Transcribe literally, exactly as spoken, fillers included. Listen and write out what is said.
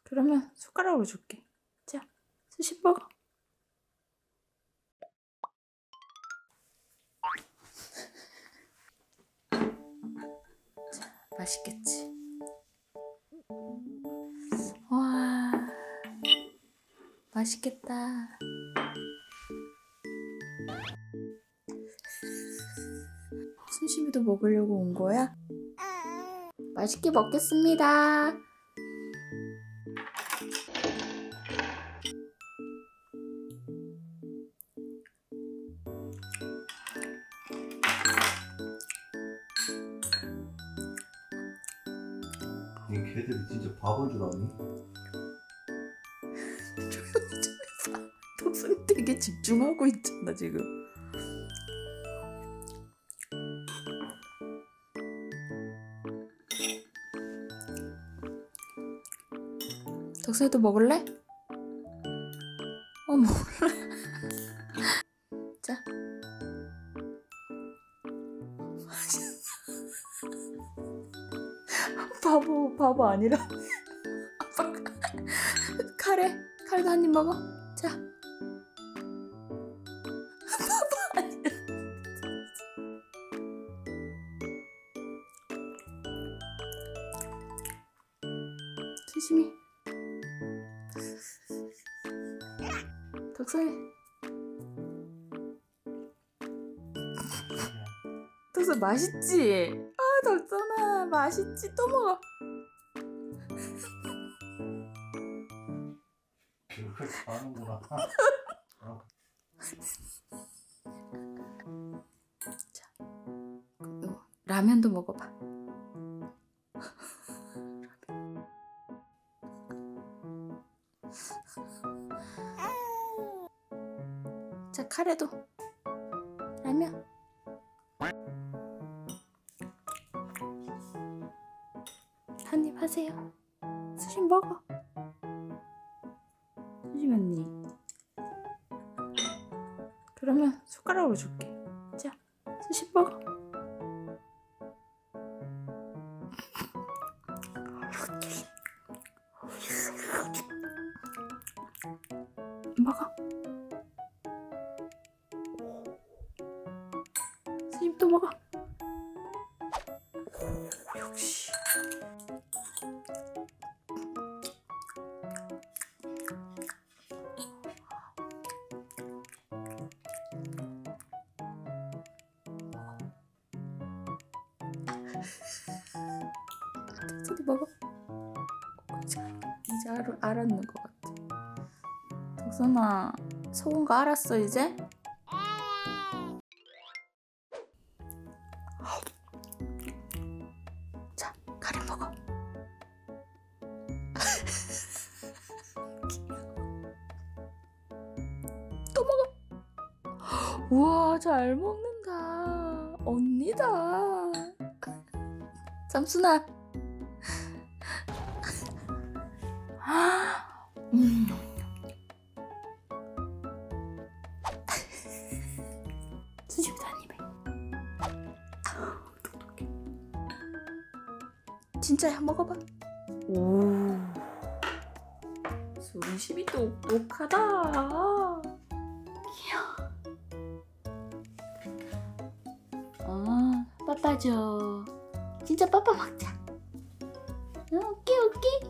그러면 숟가락으로 줄게. 자, 수십 먹어. 자, 맛있겠지? 와, 맛있겠다. 순심이도 먹으려고 온 거야? 맛있게 먹겠습니다. 이 개들이 진짜 바본 줄 아니? 조용히 좀 해봐. 덕순이 되게 집중하고 있잖아 지금. 덕순이도 먹을래? 어, 먹을래? 자. 바보, 바보 아니라. 칼에, 칼도 한 입 먹어. 자. 바보 아니라. 조심히. 덕순이. 덕순 맛있지? 아, 덕순아 맛있지? 또 먹어. 그걸 하는구나. 어. 자, 이거 라면도 먹어봐. 자, 카레도 라면. 한 입 하세요. 수심 먹어. 수심 언니. 그러면 숟가락으로 줄게. 자, 수심 먹어. 먹어. 수심 또 먹어. 역시. 소리 먹어. 이제, 이제 알, 알았는 것 같아. 덕선아, 속은 거 알았어 이제? 자, 카레 먹어. 또 먹어. 우와, 잘 먹는다. 언니다. 삼순아. 음. 수십도 한 입에. 똑똑해. 진짜야, 먹어봐. 오, 수십이 똑똑하다. 귀여워. 아, 빠빠 줘. 진짜 빠빠 먹자. 어, 오케이 오케이.